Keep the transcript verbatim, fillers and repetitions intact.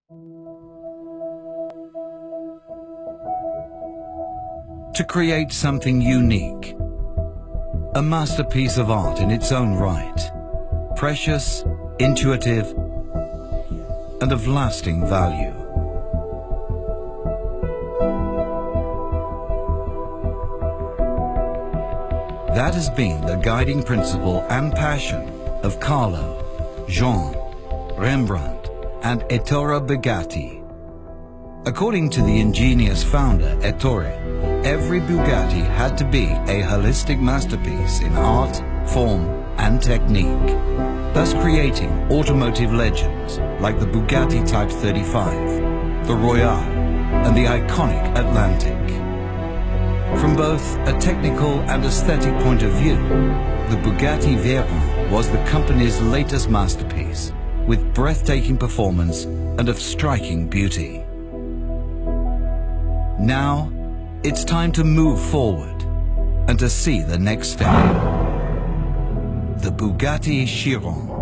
To create something unique, a masterpiece of art in its own right, precious, intuitive, and of lasting value. That has been the guiding principle and passion of Carlo, Jean, Rembrandt, and Ettore Bugatti. According to the ingenious founder, Ettore, every Bugatti had to be a holistic masterpiece in art, form, and technique, thus creating automotive legends like the Bugatti Type thirty-five, the Royale, and the iconic Atlantic. From both a technical and aesthetic point of view, the Bugatti Chiron was the company's latest masterpiece, with breathtaking performance and of striking beauty. Now, it's time to move forward and to see the next step. The Bugatti Chiron.